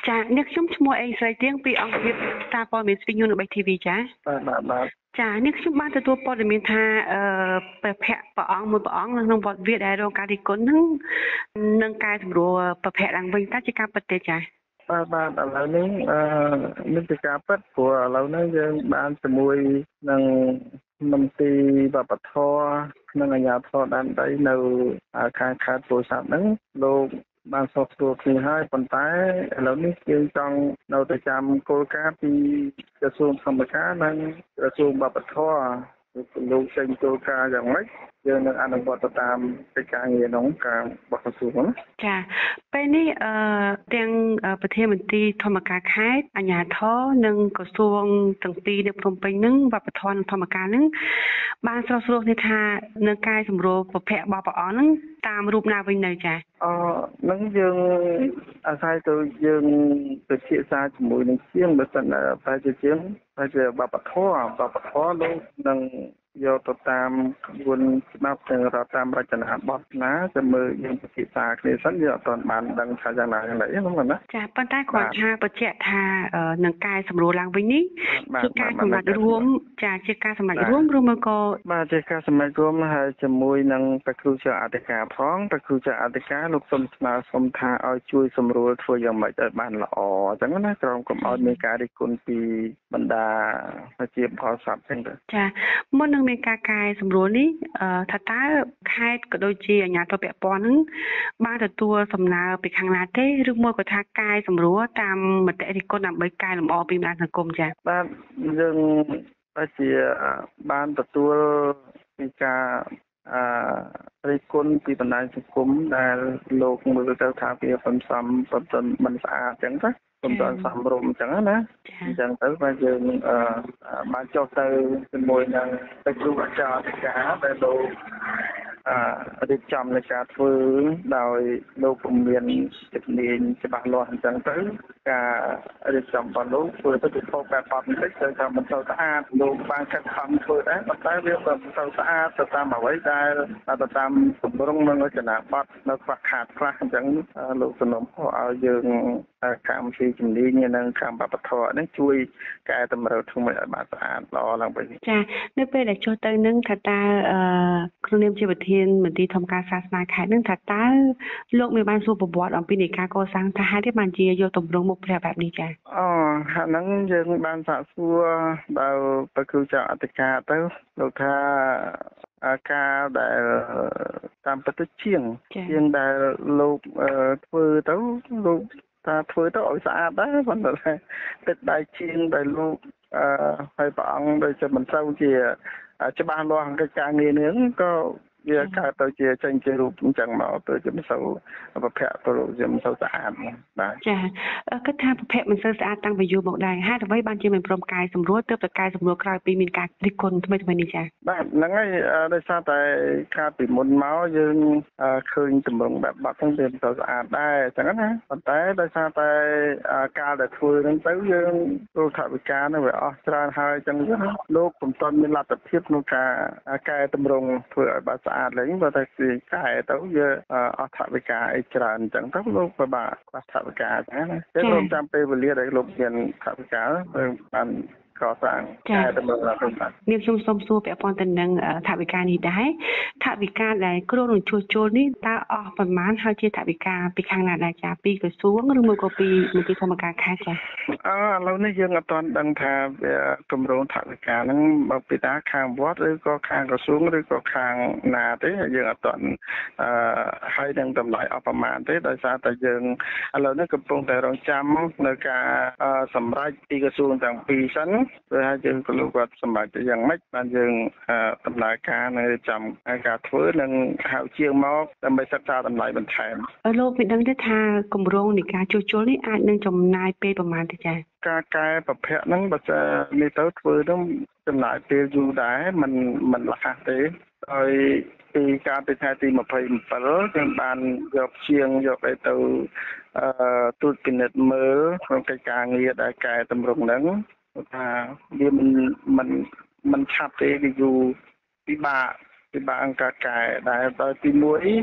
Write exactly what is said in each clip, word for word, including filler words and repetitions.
ចាអ្នកខ្ញុំឈ្មោះអេស្រីទៀងពីអង្គភាពសារព័ត៌មានស្វីញូនរបស់ ធី វី ចាបាទបាទបាទចាអ្នកខ្ញុំបានទទួលព័ត៌មានថាអឺព្រះភ័ក្រព្រះអង្គមួយព្រះអង្គនៅក្នុងវត្តវាដែលរងការរិះគន់នឹងនឹងកែសម្រួលព្រះភ័ក្រឡើងវិញតើជាការពិតទេចាបាទបាទឥឡូវនេះអឺមានជាការពិតព្រោះឥឡូវនេះយើងបានជាមួយនឹងមន្ទីរវប្បធម៌និងអាជ្ញាធរដែនដីនៅខាងខេត្តពោធិ៍សាត់ហ្នឹងលោកបានសោកស្រួលគ្នាហើយប៉ុន្តែឥឡូវនេះយើងចង់នៅតែចាំគោលការណ៍ពីក្រសួងធម្មការនិងក្រសួងវប្បធម៌លោកចេញគោលការណ៍យ៉ាងម៉េចយើងនឹងអនុវត្តទៅតាមកិច្ចការងារក្នុងការរបស់ក្រសួងចាពេលនេះអឺទាំងប្រធានមន្ត្រីធម្មការខេត្តអាជ្ញាធរនិងក្រសួងទាំងពីរនៅភ្នំពេញនឹងវប្បធម៌និងធម្មការនឹងបានស្រោះស្រួលគ្នាថានឹងកែសម្រួលប្រភពរបស់ព្រះអង្គនឹងតាមរូបណាវិញនៅចាអឺនឹងយើងអាស្រ័យទៅយើងពិភាក្សាជាមួយនឹងជាងបើសិនតែជាជាងតែជាវប្បធម៌វប្បធម៌លោកនឹងយកទៅតាមក្បួនច្បាប់ទាំងរដ្ឋតាមរចនាបថណាទៅមើលយើងពិភាក្សាគ្នាសិនយើងអត់ទាន់បានដឹងថាយ៉ាងណាយ៉ាងណាហ្នឹងណាចាប៉ុន្តែគាត់ថាបញ្ជាក់ថានឹងកែសម្រួលឡើងវិញនេះជាការសម្រេចរួមចាជាការសម្រេចរួមឬមកក៏បាទជាការសម្រេចរួមហើយជាមួយនឹងព្រះគ្រូចៅអធិការផងព្រះគ្រូចៅអធិការលោកសុំស្នើសុំថាឲ្យជួយសម្រួលធ្វើយ៉ាងម៉េចឲ្យបានល្អអញ្ចឹងណាក្រុមកុំឲ្យមានការរិះគន់ពីបណ្ដាជាផលស័ព្ទអញ្ចឹងចាមុននឹងមានការកែសម្រួលនេះថាតើខេត្តក៏ដូចជាអាជ្ញាធរពាក់ព័ន្ធនឹងបានទទួលសំណើពីខាងណាទេឬមួយក៏ថាកែសម្រួលតាមមតិរិះគន់ដើម្បីកែលម្អពីបណ្ដាសង្គមចាបាទយើងបើជាបានទទួលពីការអឺរិះគន់ពីបណ្ដាញសង្គមដែលលោកមើលទៅថាវាមិនសមមិនស្អាតអញ្ចឹងណាខ្ញុំដល់សំរុំអញ្ចឹងណាអញ្ចឹងទៅបាទយើងអឺបានចុះទៅជាមួយនឹងទឹកគ្រូអាចារ្យអធិការដែលលោកអឺរៀបចំនៃការធ្វើដោយលោកពុំមានជំនាញច្បាស់លាស់អញ្ចឹងទៅការរៀបចំរបស់លោកធ្វើទៅពិភពបែបបត់បន្តិចទៅថាមិនសូវស្អាតលោកបានខិតខំធ្វើដែរប៉ុន្តែវាមិនសូវស្អាតទៅតាមអ្វីដែលទៅតាមទម្រង់និងរចនាបថនៅខ្វះខាតខ្លះអញ្ចឹងលោកសំណុំឲ្យយើងខាងពីជំនាញនិងខាងបព្វធម៌នេះជួយកែតម្រូវធ្វើឲ្យបានស្អាតល្អឡើងវិញចានៅពេលដែលចុះទៅនឹងថាតើអឺក្នុងនាមជាប្រធានមន្ត្រីធម្មការសាសនាខេត្តនឹងថាតើលោកមានបានសួរប្រវត្តិអំពីនៃការកសាងថាហេតុនេះបានជាយកទម្រង់មុខព្រះបែបនេះចាអូអាហ្នឹងយើងបានសាកសួរដល់ព្រះគ្រូចៅអធិការទៅលោកថាអាការដែលតាមពិតទៅជាងជាងដែលលោកធ្វើទៅលោកថាធ្វើទៅឲ្យស្អាតដែរប៉ុន្តែទឹកដៃជាងដែលលោកអឺហើយព្រះអង្គដូចជាមិនសូវជាច្បាស់លាស់កិច្ចការងារនេះក៏វាកើតទៅជាចេញជារូបអញ្ចឹងមកទៅជាមិនសូវប្រភពទៅជាមិនសូវស្អាតបាទចាគិតថាប្រភពមិនសូវស្អាតតាំងពីយូរមកដែរហេតុអ្វីបានជាមិនព្រមកែសម្រួលទើបតែកែសម្រួលក្រោយពីមានការរិះគន់ថ្មីថ្មីនេះចាបាទហ្នឹងហើយដោយសារតែកាលពីមុនមកយើងឃើញទម្រង់បែបបាត់ហ្នឹងវាមិនសូវស្អាតដែរអញ្ចឹងណាប៉ុន្តែដោយសារតែការដែលធ្វើហ្នឹងទៅយើងទូថវិកាហ្នឹងវាអស់ច្រើនហើយអញ្ចឹងលោកពុំទាន់មានលទ្ធភាពក្នុងការកែទម្រង់ធ្វើឲ្យបានស្អាតឡើងបើតែគេកែទៅយើងអស់ថវិកាអីច្រើនអញ្ចឹងទៅលោកពិបាកខ្វះថវិកាអញ្ចឹងណាយើងរំចាំពេលវេលាដែលលោកមានថវិកាបានកសាងកែតម្រូវឡើងវិញបាទនាងខ្ញុំសូមសួរពាក់ព័ន្ធទៅនឹងថវិកានេះដែរថវិកាដែលគ្រោងនឹងជួសជុលនេះតើអស់ប្រមាណហើយជាថវិកាពីខាងណាដែរចាពីក្រសួងឬមួយក៏ពីមន្ទីរធម្មការខេត្តចាអឺឥឡូវនេះយើងអត់ទាន់ដឹងថាវាគម្រោងថវិកាហ្នឹងបើពីតាខាងវត្តឬក៏ខាងក្រសួងឬក៏ខាងណាទេយើងអត់ទាន់អឺឲ្យនឹងតម្លៃអស់ប្រមាណទេដោយសារតែយើងឥឡូវនេះកំពុងតែរងចាំនៅការសម្រេចពីក្រសួងទាំងពីរសិនព្រោះយើងក៏លោកគាត់សម្រាប់ទៅយ៉ាងម៉េចបានយើងដំណើរការនៅចាំការធ្វើនិងហៅជាងមកដើម្បីសិក្សាតម្លៃបន្ថែមលោកមានដឹងទេថាគម្រោងនៃការជួសជុលនេះអាចនឹងចំណាយពេលប្រមាណទេចា៎ការកែប្រភពហ្នឹងបើចានេះទៅធ្វើទៅចំណាយពេលយូរដែរมันมันលះទេហើយពីការពីថ្ងៃទីម្ភៃbảyយើងបានយកជាងយកអីទៅអឺទូតពិនិត្យមើលក្នុងកិច្ចការងារដែលកែតម្រង់ហ្នឹងថាវាមិនមិនមិនឆាប់ទេវាយូរពិបាកពិបាកអង្គការកែដែលដល់ទីមួយ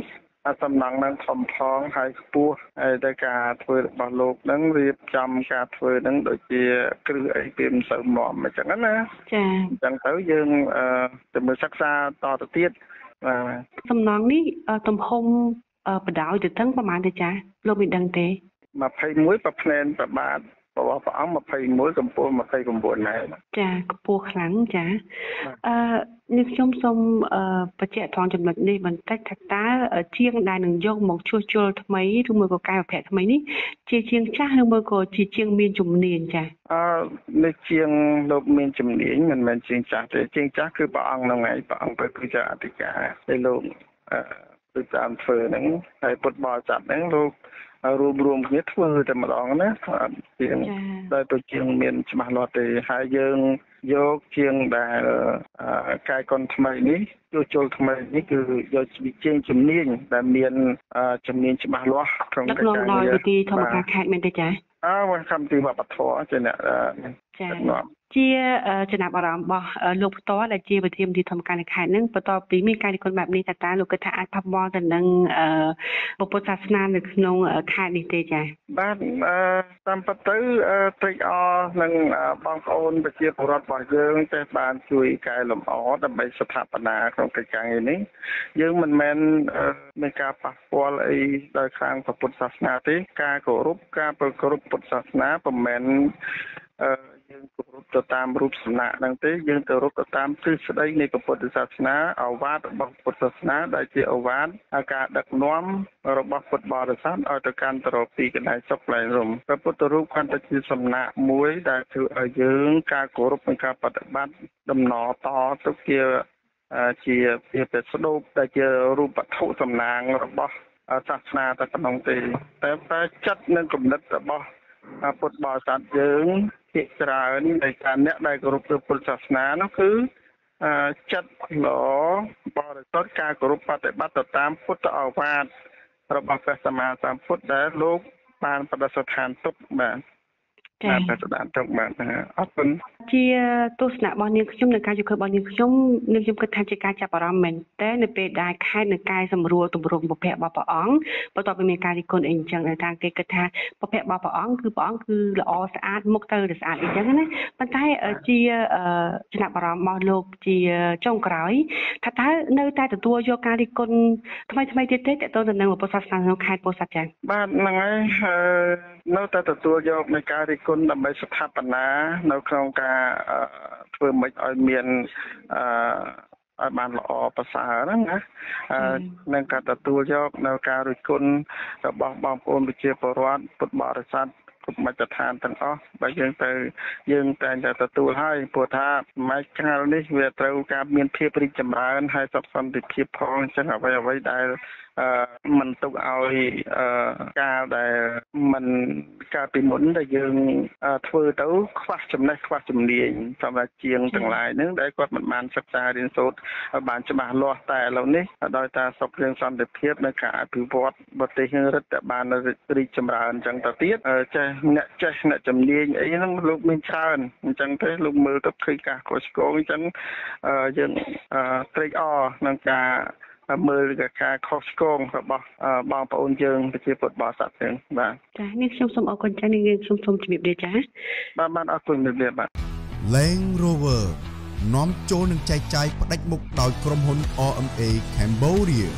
សំណង់នឹងធំផងហើយខ្ពស់ហើយតែការធ្វើរបស់លោកនឹងរៀបចំការធ្វើនឹងដូចជាគ្រឹះអីវាមិនសូវមាំអញ្ចឹងណាចា៎អញ្ចឹងទៅយើងទៅមើលសិក្សាតទៅទៀតបាទសំណង់នេះទំហំបដ ாய் ទៅទាំងប្រហែលទេចា៎លោកមានដឹងទេยี่สิบเอ็ดប្រផ្នែនប្របាទរបស់ព្រះអង្គยี่สิบเอ็ดកម្ពស់ยี่สิบเก้าដែរចាកម្ពស់ខ្លាំងចាអឺនេះខ្ញុំសូមបញ្ជាក់ត្រង់ចំណុចនេះបន្តិចថាតើជាងដែលនឹងយកមកជួសជុលថ្មីឬមួយក៏កែប្រែថ្មីនេះជាជាងចាស់ឬមួយក៏ជាជាងមានជំនាញចាអឺនេះជាងលោកមានជំនាញមិនមែនជាងចាស់ទេជាងចាស់គឺព្រះអង្គហ្នឹងឯងព្រះអង្គគឺជាអធិការដែលលោកអឺគឺតាមធ្វើហ្នឹងហើយពុទ្ធបរិស័ទហ្នឹងលោករួមរួមគ្នាធ្វើតែម្ដងណាជាងដោយទៅជាងមានច្បាស់លាស់ទេហើយយើងយកជាងដែលកាយកុនថ្មីនេះជួសជុលថ្មីនេះគឺយកជាងជំនាញដែលមានជំនាញច្បាស់លាស់ក្នុងការដោយវិធីធម្មការខេត្តមែនទេចាអើកម្មវិធីវប្បធម៌ជាអ្នកចាជាចំណាប់អារម្មណ៍របស់លោកផ្ទាល់ដែលជាវិធានទីធម្មការនៃខេត្តនឹងបន្ទាប់ពីមានការនិគុណបែបនេះតើតើលោកគិតថាអាចផាប់បល់ទៅនឹងពុទ្ធសាសនានៅក្នុងខេត្តនេះទេចា៎បាទតាមពិតទៅត្រេកអរនឹងបងប្អូនប្រជាពលរដ្ឋរបស់យើងតែបានជួយកែលម្អដើម្បីស្ថាបនាក្នុងកិច្ចការនេះយើងមិនមែនមានការប៉ះពាល់អីដោយខាងពុទ្ធសាសនាទេការគោរពការប្រគល់ពុទ្ធសាសនាមិនមែនយើងគោរពទៅតាមរូបសំណាកហ្នឹងទេយើងទៅគោរពទៅតាមទ្រឹស្ដីនៃពុទ្ធសាសនាឱវាទរបស់ពុទ្ធសាសនាដែលជាឱវាទការដឹកនាំរបស់ពុទ្ធបរិស័ទឲ្យទៅកាន់ទៅរកទីកន្លែងសុខផ្លែរំព្រះពុទ្ធរូបគាត់ទៅជាសំណាកមួយដែលធ្វើឲ្យយើងការគោរពនិងការបប្រតិបត្តិដំណតទៅជាជាជាប្រស្ដូបដែលជារូបវត្ថុសំណាងរបស់សាសនាតែប៉ុណ្ណឹងទេតែតែចិត្តនិងគំនិតរបស់ពុទ្ធបរិស័ទយើងជាច្រើននៃការអ្នកដែលគោរពព្រះពុទ្ធសាសនានោះគឺចិត្តល្អបរិសុទ្ធការគោរពបប្រតិបត្តិទៅតាមពុទ្ធឱវាទរបស់ព្រះសម្មាសម្ពុទ្ធដែលលោកបានប្រតិស្ថានទុកបាទចា៎ប្រតិស្ថានទុកបាទអរគុណជាទស្សនៈរបស់នាងខ្ញុំនិងការយល់ឃើញរបស់នាងខ្ញុំនាងខ្ញុំគិតថាជាការចាប់អារម្មណ៍មែនតែនៅពេលដែលខេត្តនៅកែសម្រួលទម្រង់បុព្វរបស់ព្រះអង្គបន្ទាប់ពីមានការរិះគន់អីអញ្ចឹងតែគេគិតថាបុព្វរបស់ព្រះអង្គគឺព្រះអង្គគឺល្អស្អាតមុខទៅស្អាតអីចឹងណាប៉ុន្តែជាចំណាប់អារម្មណ៍របស់លោកជាចុងក្រោយថាតើនៅតែទទួលយកការរិះគន់ថ្មីថ្មីទៀតទេតទៅទៅនឹងពុទ្ធសាសនាក្នុងខេត្តពោធិ៍សាត់ចា៎បាទហ្នឹងហើយនៅតែទទួលយកនៃការរិះគន់ដើម្បីស្ថាបនានៅក្នុងការធ្វើមិនឲ្យមានអឺឲ្យបានល្អប្រសើរហ្នឹងណានឹងការទទួលយកនៅការរិះគន់របស់បងប្អូនប្រជាពលរដ្ឋពុទ្ធបរិស័ទគ្រប់មជ្ឈដ្ឋានទាំងអស់បើយើងទៅយើងតែងតែទទួលហើយព្រោះថាសម័យកាលនេះវាត្រូវការមានភាពរីកចម្រើនហើយសុខសន្តិភាពផងអញ្ចឹងអ្វីអ្វីដែលមិនទុកឲ្យការដែលមិនការពីមុនដែលយើងធ្វើទៅខ្វះចំណេះខ្វះជំនាញសម្រាប់ជាងទាំងឡាយហ្នឹងដែលគាត់មិនបានសិក្សារៀនសូត្របានច្បាស់លាស់តែឥឡូវនេះដោយសារសុខរឿងសន្តិភាពនិងការអភិវឌ្ឍប្រទេសរដ្ឋបានរីកចម្រើនអញ្ចឹងទៅទៀតចេះអ្នកចេះអ្នកជំនាញអីហ្នឹងលោកមានច្រើនអញ្ចឹងទេលោកមើលទៅឃើញការខុសឆ្គងអញ្ចឹងយើងត្រេកអរនឹងការមើលការខុសឆ្គងរបស់បងប្អូនយើងប្រជាពុទ្ធបរិស័ទយើងបាទចា៎នេះខ្ញុំសូមអរគុណចា៎នេះខ្ញុំសូមជម្រាបលាចា៎បាទបាទអរគុណជម្រាបលាបាទ Land Rover នាំចូលនឹងចែកចាយផ្ដាច់មុខដោយក្រុមហ៊ុន អារ អេម เอ Cambodia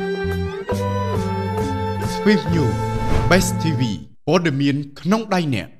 Swift News Best ធី វី ព័ត៌មានក្នុងដៃអ្នក